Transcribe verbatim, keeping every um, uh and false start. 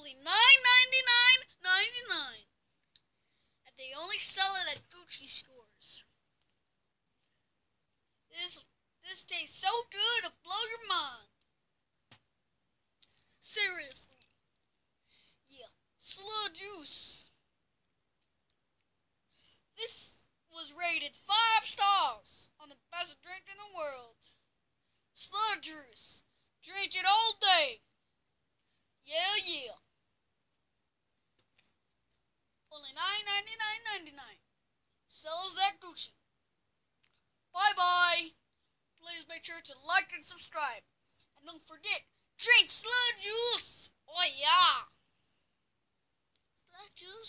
only nine ninety-nine ninety-nine, and they only sell it at Gucci stores. This this tastes so good it'll blow your mind. Seriously. Yeah, Slug juice. This was rated five stars on the best drink in the world. Slug juice. Drink it all day. Yeah, yeah. Only nine ninety-nine ninety-nine. Sells at Gucci. Bye bye. Please make sure to like and subscribe. And don't forget, drink Slug juice. Oh yeah. Slug juice.